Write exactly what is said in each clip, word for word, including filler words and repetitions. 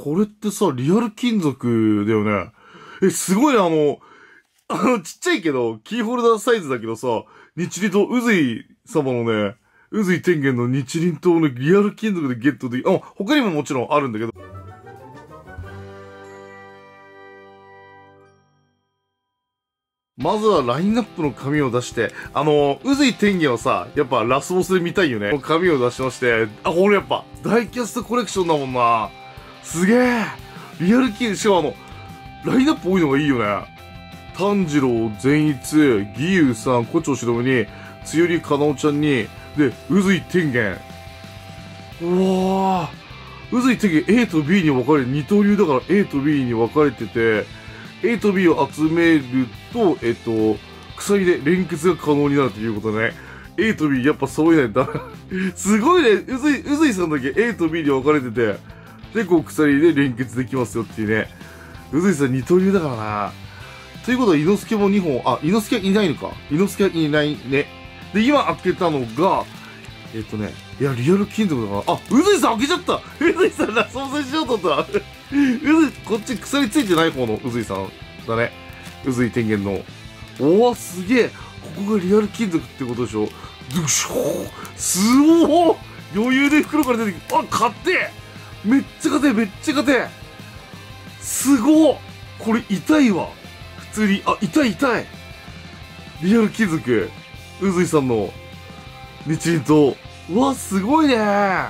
これってさ、リアル金属だよね。え、すごいね、あの、あの、ちっちゃいけど、キーホルダーサイズだけどさ、日輪刀、うずい様のね、うずい天元の日輪刀をね、リアル金属でゲットでき、あ、他にももちろんあるんだけど。まずはラインナップの紙を出して、あの、うずい天元はさ、やっぱラスボスで見たいよね。紙を出しまして、あ、これやっぱ、大キャストコレクションだもんな。すげえ。リアル金、しかもあの、ラインナップ多いのがいいよね。炭治郎、善逸、義勇さん、胡蝶しどめに、つよりかなおちゃんに、で、うずい天元。うわー。うずい天元 A と B に分かれ、二刀流だから A と B に分かれてて、A と B を集めると、えっと、鎖で連結が可能になるということね。A と B やっぱ揃えないとダメ。すごいね。うずい、うずいさんだけ A と B に分かれてて、で、こう鎖で連結できますよっていうね。うずいさん二刀流だからな。ということは、伊之助もにほん、あ、伊之助はいないのか。伊之助はいないね。で、今開けたのが、えっとね、いや、リアル金属だから、あ、うずいさん開けちゃった！うずいさんラスボスにしようと思った。うずい、こっち鎖ついてない方のうずいさんだね。うずい天元の。おわ、すげえ。ここがリアル金属ってことでしょ。ドゥショー、すおー、余裕で袋から出てきて、あ、勝てめっちゃ勝てめっちゃ勝てすごっ、これ痛いわ。普通に、あ、痛い痛い。リアル金属。うずいさんの日輪刀。うわ、すごいねー。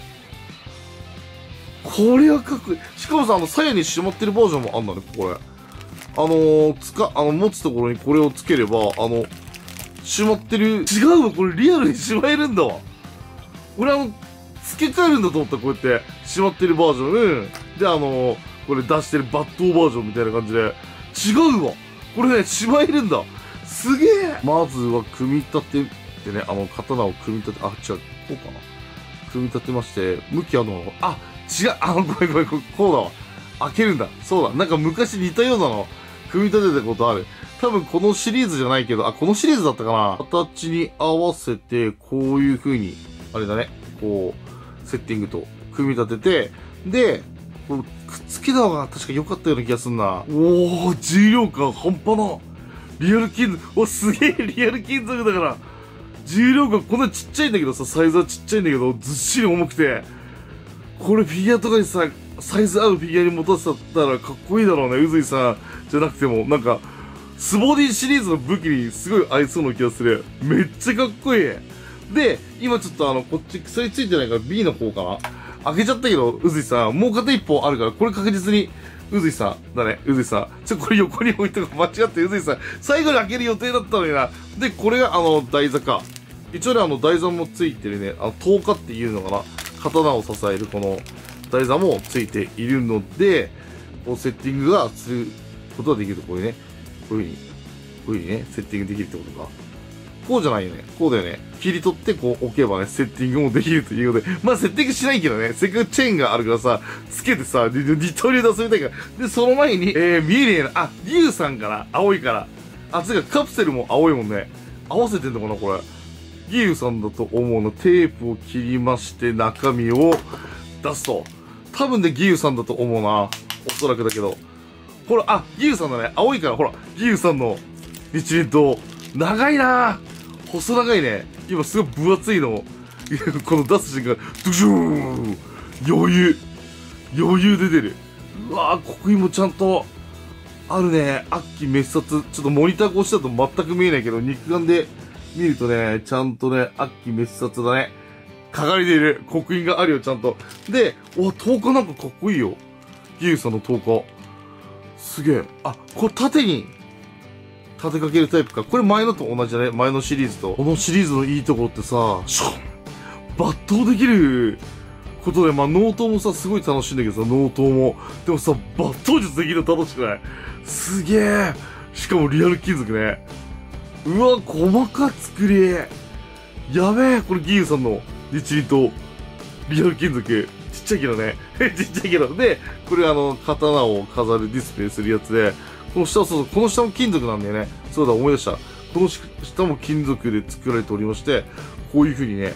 これはかっこいい。しかもさ、あの、鞘にしまってるバージョンもあんだね、これ。あのー、つか、あの、持つところにこれをつければ、あの、しまってる。違うわ、これリアルにしまえるんだわ。俺あの、付け替えるんだと思った、こうやって。しまってるバージョン。で、あのー、これ出してる抜刀バージョンみたいな感じで。違うわ。これね、しまえるんだ。すげえ。まずは、組み立ててね、あの、刀を組み立て、あ、違う、こうかな。組み立てまして、向きあの、あ、違う、あの、ごめんごめん、こうだわ。開けるんだ。そうだ。なんか昔似たようなの、組み立てたことある。多分このシリーズじゃないけど、あ、このシリーズだったかな。形に合わせて、こういう風に、あれだね、こう、セッティングと組み立てて、で、こうくっつけた方が確か良かったような気がすんな。おー、重量感半端な。リアル金属、お、すげえリアル金属だから。重量感こんなちっちゃいんだけどさ、サイズはちっちゃいんだけど、ずっしり重くて。これフィギュアとかにさ、サイズ合うフィギュアに持たせたらかっこいいだろうね。うずいさんじゃなくても、なんか、スボディシリーズの武器にすごい合いそうな気がする。めっちゃかっこいい。で、今ちょっとあの、こっち鎖ついてないから B の方かな。開けちゃったけど、うずいさん、もう片一方あるから、これ確実に、うずいさんだね、うずいさん。ちょ、これ横に置いとく間違ってうずいさん。最後に開ける予定だったのにな。で、これがあの、台座か。一応ね、あの、台座もついてるね、あの、とおかっていうのかな。刀を支えるこの台座もついているので、こうセッティングがすることができると、こういうね、こういう風に、こういう風にね、セッティングできるってことか。こうじゃないよね。こうだよね。切り取ってこう置けばね、セッティングもできるということで。まあセッティングしないけどね、せっかくチェーンがあるからさ、つけてさ、二刀流で遊びたいから。で、その前に、えー、見えねえな。あ、リュウさんから、青いから。あ、つうかカプセルも青いもんね。合わせてんのかな、これ。ギユさんだと思うの。テープを切りまして、中身を出すと。多分ね、ギユさんだと思うな。おそらくだけど。ほら、あ、ギユさんだね。青いから、ほら、ギユさんの日輪刀。長いなぁ。細長いね。今すごい分厚いの。この出す瞬間、ドゥシューン余裕。余裕出てる。うわぁ、ここにもちゃんと、あるね。悪鬼滅殺。ちょっとモニター越しだと全く見えないけど、肉眼で見るとね、ちゃんとね、悪鬼滅殺だね。書かれている。刻印があるよ、ちゃんと。で、うわ、とおかなんかかっこいいよ。ギユさんのとおか。すげえ。あ、これ縦に、立てかけるタイプか。これ前のと同じだね。前のシリーズと。このシリーズのいいところってさ、シュン抜刀できることで、まあ、納刀もさ、すごい楽しいんだけどさ、納刀も。でもさ、抜刀術できるの楽しくない？すげえ。しかもリアル金属ね。うわ、細か作り。やべえ、これギユさんの日輪刀。リアル金属。ちっちゃいけどね。ちっちゃいけど。で、これあの、刀を飾るディスプレイするやつで、この下はそうそう、この下も金属なんだよね。そうだ、思い出した。この下も金属で作られておりまして、こういう風にね、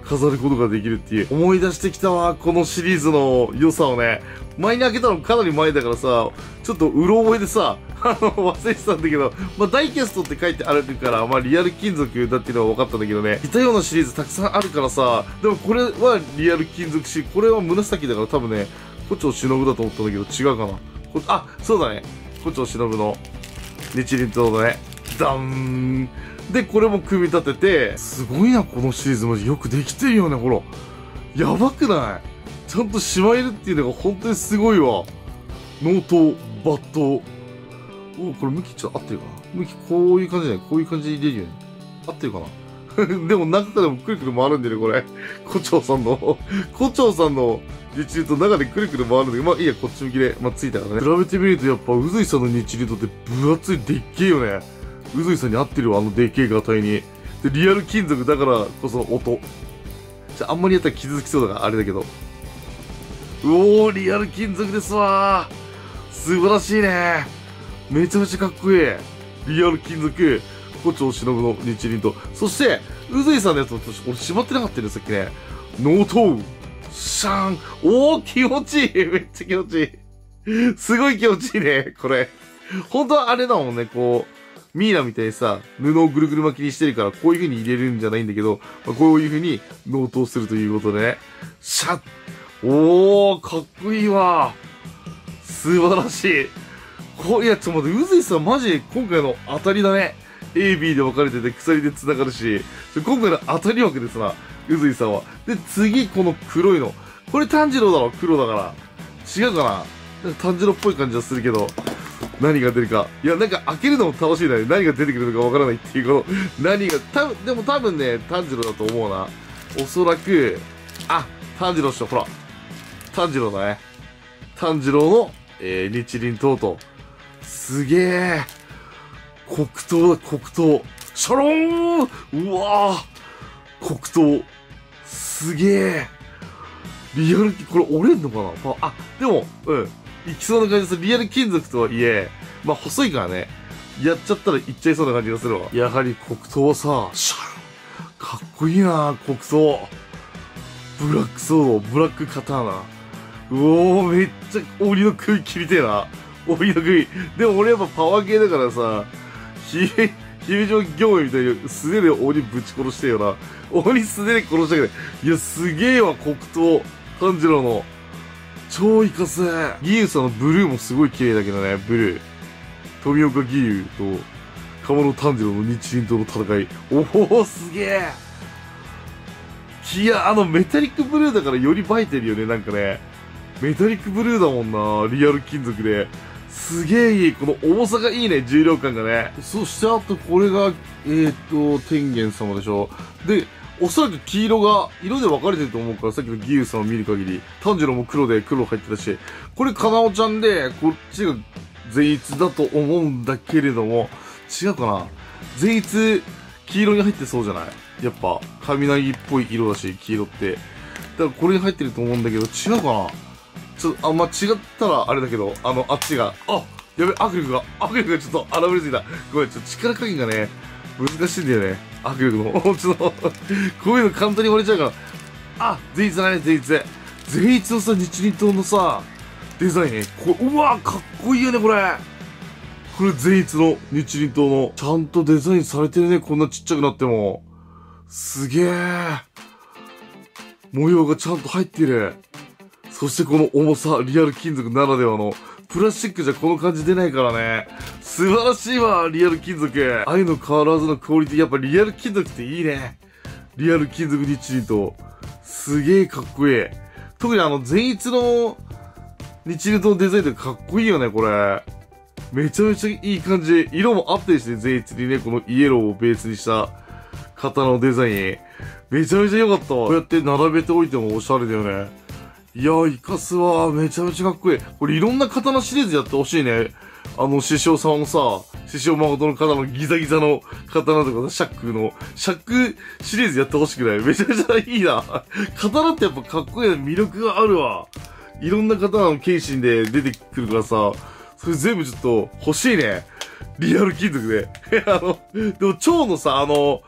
飾ることができるっていう。思い出してきたわ、このシリーズの良さをね。前に開けたのかなり前だからさ、ちょっとうろ覚えでさ、あの、忘れてたんだけど、まあ、ダイキャストって書いてあるから、まあ、リアル金属だっていうのは分かったんだけどね。似たようなシリーズたくさんあるからさ、でもこれはリアル金属し、これは紫だから多分ね、胡蝶忍だと思ったんだけど、違うかな。こあ、そうだね。胡蝶忍の日輪刀だね。ダンで、これも組み立てて、すごいな、このシリーズマジよくできてるよね、ほら。やばくない？ちゃんとしまえるっていうのが本当にすごいわ。納刀、抜刀。おこれ向きちょっと合ってるかな？向きこういう感じだね。こういう感じで入れるよね。合ってるかなでも中でもくるくる回るんでね、これ。胡蝶さんの、胡蝶さんの日輪刀中でくるくる回るんだけど、まあいいや、こっち向きで、まあついたからね。比べてみるとやっぱ、うずいさんの日輪刀って分厚いでっけえよね。うずいさんに合ってるわ、あのでっけえガタイに。で、リアル金属だからこそ音。じゃあ、あんまりやったら傷つきそうだからあれだけど。うおー、リアル金属ですわー。素晴らしいね。めちゃめちゃかっこいい。リアル金属、胡蝶忍の日輪刀。そして、うずいさんのやつも、俺しまってなかったよね、さっきね。納刀。シャーン。おー、気持ちいい。めっちゃ気持ちいい。すごい気持ちいいね、これ。本当はあれだもんね、こう。ミイラみたいにさ、布をぐるぐる巻きにしてるから、こういう風に入れるんじゃないんだけど、まあ、こういう風に納刀するということでね。シャッおー、かっこいいわ。素晴らしい。こいや、ちょっと待って、うずいさんマジ、今回の当たりだね。A、B で分かれてて、鎖で繋がるし、今回の当たり枠ですな、うずいさんは。で、次、この黒いの。これ炭治郎だろ、黒だから。違うかななんか炭治郎っぽい感じはするけど。何が出るか。いや、なんか開けるのも楽しいね。何が出てくるのかわからないっていうこの、何が、たぶん、でも多分ね、炭治郎だと思うな。おそらく、あ、炭治郎っしょ、ほら。炭治郎だね。炭治郎の、えー、日輪刀と。すげえ。黒刀だ、黒刀。シャローンうわー黒刀。すげえ。リアル、これ折れんのかなあ、でも、うん。いきそうな感じです。リアル金属とはいえ、まあ細いからね、やっちゃったらいっちゃいそうな感じがするわ。やはり黒刀はさ、シャンかっこいいな黒刀。ブラックソード、ブラックカターナ。うおー、めっちゃ鬼の首切りてえな。鬼の首。でも俺やっぱパワー系だからさ、ひ、姫路行為みたいに素手で鬼ぶち殺してよな。鬼素手で殺したけど、いや、すげえわ、黒刀。炭治郎の。超イカス義勇さんのブルーもすごい綺麗だけどね、ブルー。富岡義勇と、鴨野炭治郎の日輪刀の戦い。おお、すげえいや、あの、メタリックブルーだからより映えてるよね、なんかね。メタリックブルーだもんな、リアル金属で。すげえいい。この重さがいいね、重量感がね。そして、あと、これが、えーっと、天元様でしょ。で、おそらく黄色が、色で分かれてると思うから、さっきの義勇さんを見る限り、炭治郎も黒で黒入ってたし、これ、かなおちゃんで、こっちが善逸だと思うんだけれども、違うかな善逸、黄色に入ってそうじゃないやっぱ、雷っぽい色だし、黄色って。だからこれに入ってると思うんだけど、違うかなちょっと、あ、まあ、違ったらあれだけど、あの、あっちが、あやべ、握力が、握力がちょっと現れすぎた。ごめん、ちょっと力加減がね、難しいんだよね。握力の。ちょっと、こういうの簡単に割れちゃうから。あ、善逸だね、善逸。善逸のさ、日輪刀のさ、デザインね。これ、うわかっこいいよね、これ。これ、善逸の日輪刀の、ちゃんとデザインされてるね、こんなちっちゃくなっても。すげえ。模様がちゃんと入ってる。そしてこの重さ、リアル金属ならではの、プラスチックじゃこの感じ出ないからね。素晴らしいわ、リアル金属。愛の変わらずのクオリティ、やっぱリアル金属っていいね。リアル金属日輪刀。すげえかっこいい。特にあの、善逸の日輪刀のデザインってかっこいいよね、これ。めちゃめちゃいい感じ。色も合ってるしね、善逸にね、このイエローをベースにした型のデザイン。めちゃめちゃ良かったわ。こうやって並べておいてもおしゃれだよね。いやー、イカスはめちゃめちゃかっこいい。これいろんな刀シリーズやってほしいね。あの、師匠様のさ、師匠誠の刀のギザギザの刀とかさ、シャックの、シャックシリーズやってほしくないめちゃめちゃいいな。刀ってやっぱかっこいいな。魅力があるわ。いろんな刀の剣心で出てくるからさ、それ全部ちょっと欲しいね。リアル金属で。あの、でも蝶のさ、あの、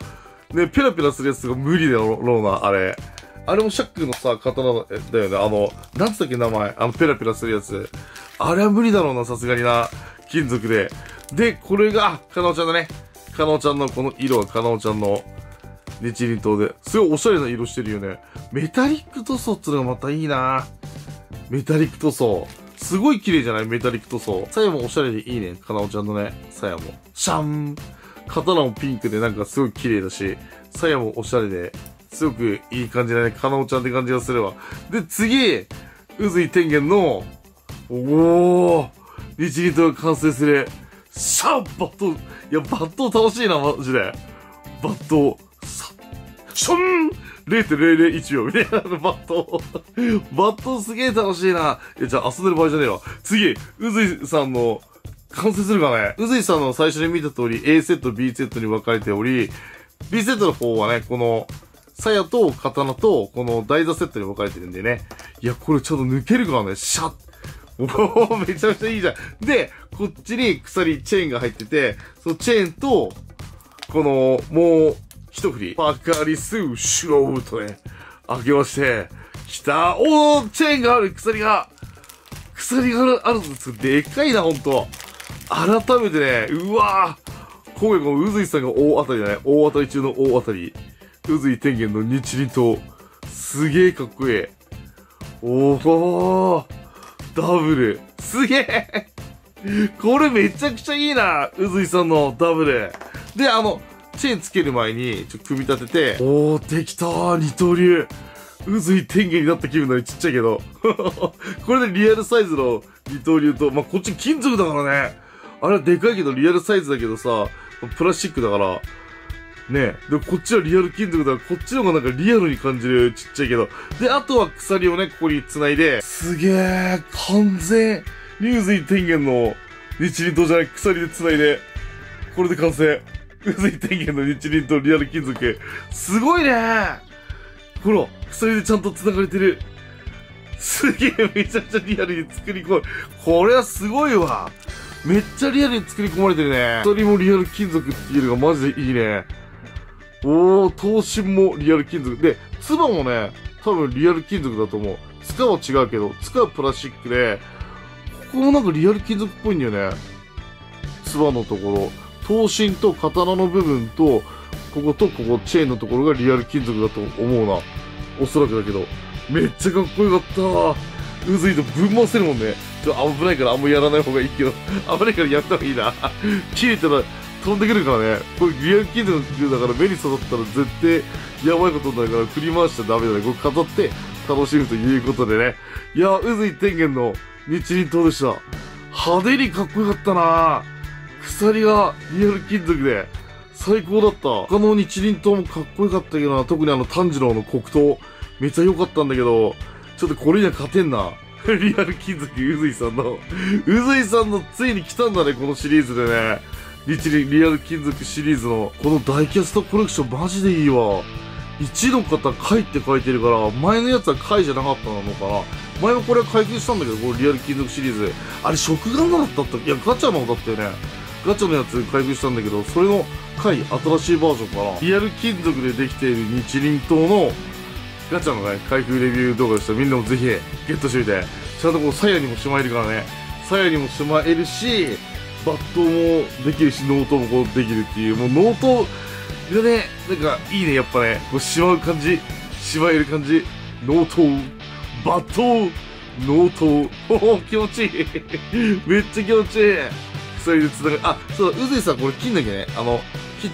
ね、ペラペラするやつが無理だろうな、あれ。あれもシャックのさ、刀だよね。あの、なんつったっけ名前。あの、ペラペラするやつ。あれは無理だろうな、さすがにな。金属で。で、これが、かなおちゃんだね。かなおちゃんのこの色はかなおちゃんの日輪刀で。すごいおしゃれな色してるよね。メタリック塗装ってのがまたいいな。メタリック塗装。すごい綺麗じゃないメタリック塗装。鞘もおしゃれでいいね。かなおちゃんのね、鞘も。シャン刀もピンクでなんかすごい綺麗だし、鞘もおしゃれで、すごくいい感じだね。かなおちゃんって感じがするわ。で、次、宇髄天元の、おー、日輪刀が完成する。シャッバット、いや、バット楽しいな、マジで。バット、さ、ション れいてんぜろぜろいち 秒みたいな、バット。バットすげえ楽しいな。いや、じゃあ遊んでる場合じゃねえわ。次、宇髄さんの、完成するかね。宇髄さんの最初に見た通り A セット、B セットに分かれており、B セットの方はね、この、鞘と刀と、この台座セットに分かれてるんでね。いや、これちょっと抜けるからね、シャッ。おー、めちゃめちゃいいじゃん。で、こっちに鎖、チェーンが入ってて、そのチェーンと、この、もう、一振り。パカリス、シュローとね、開けまして、来た。おー、チェーンがある、鎖が。鎖があるんですでかいな、ほんと。改めてね、うわぁ。今回この宇髄さんが大当たりだね。大当たり中の大当たり。宇髄天元の日輪刀。すげえかっこいい。おー、ダブル。すげえこれめちゃくちゃいいな。宇髄さんのダブル。で、あの、チェーンつける前に、ちょっと組み立てて、おー、できたー、二刀流。宇髄天元になった気分だね、ちっちゃいけど。これでリアルサイズの二刀流と、まあ、こっち金属だからね。あれはでかいけど、リアルサイズだけどさ、プラスチックだから、ねえ。で、こっちはリアル金属だから、こっちの方がなんかリアルに感じる、ちっちゃいけど。で、あとは鎖をね、ここに繋いで、すげえ、完全、宇髄天元の日輪刀じゃない、鎖で繋いで、これで完成。宇髄天元の日輪刀リアル金属。すごいねーほら、鎖でちゃんと繋がれてる。すげえ、めちゃくちゃリアルに作り込まれ、これはすごいわ。めっちゃリアルに作り込まれてるね。鎖もリアル金属っていうのがマジでいいね。おー、刀身もリアル金属。で、ツバもね、多分リアル金属だと思う。塚は違うけど、塚はプラスチックで、ここもなんかリアル金属っぽいんだよね。ツバのところ。刀身と刀の部分と、こことここ、チェーンのところがリアル金属だと思うな。おそらくだけど。めっちゃかっこよかったー。うずいとぶん回せるもんね。ちょっと危ないからあんまやらない方がいいけど。危ないからやった方がいいな。切れたら飛んでくるからね。これリアル金属だから目に刺さったら絶対やばいことになるから振り回しちゃダメだね。これ飾って楽しむということでね。いやー、うずい天元の日輪刀でした。派手にかっこよかったなー。鎖がリアル金属で最高だった。他の日輪刀もかっこよかったけどな。特にあの炭治郎の黒刀。めっちゃ良かったんだけど、ちょっとこれには勝てんな。リアル金属、うずいさんの。うずいさんのついに来たんだね、このシリーズでね。日輪リアル金属シリーズの、この大キャストコレクションマジでいいわ。いちの方、貝って書いてるから、前のやつは貝じゃなかったのかな。前もこれは解決したんだけど、このリアル金属シリーズ。あれ、食玩のだったったいや、ガチャのだったよね。ガチャのやつ開封したんだけど、それの貝、新しいバージョンかな。リアル金属でできている日輪刀のガチャのね、開封レビュー動画でした。みんなもぜひゲットしてみて。ちゃんとこの鞘にもしまえるからね。鞘にもしまえるし、バットもできるし、ノートもこうできるっていう、もうノートがね、なんかいいね、やっぱね。こうしまう感じ、しまえる感じ。ノート、バット、ノート、おお、気持ちいい。めっちゃ気持ちいい。鎖で繋がる。あ、そうだ、うずいさん、これ切んなきゃね。あの、切って、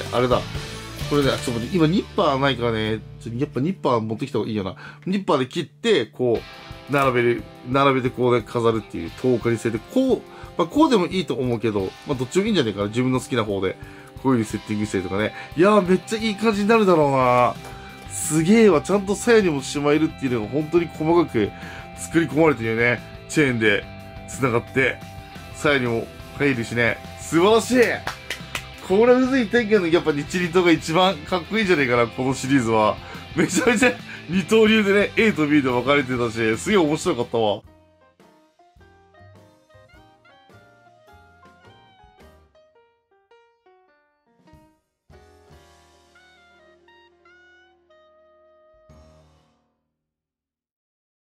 あれだ。これね、ちょっと待って、今ニッパーないからね、ちょやっぱニッパー持ってきた方がいいよな。ニッパーで切って、こう、並べる、並べてこうね、飾るっていう、とおかにせて、こう、まあこうでもいいと思うけど、まあどっちもいいんじゃねえかな。自分の好きな方で、こういう風にセッティングしたりとかね。いやー、めっちゃいい感じになるだろうな。すげえわ。ちゃんと鞘にもしまえるっていうのが本当に細かく作り込まれてるよね。チェーンで繋がって、鞘にも入るしね。素晴らしい。これうずい天元のやっぱ日輪刀が一番かっこいいんじゃねえかな、このシリーズは。めちゃめちゃ二刀流でね、A と B で分かれてたし、すげえ面白かったわ。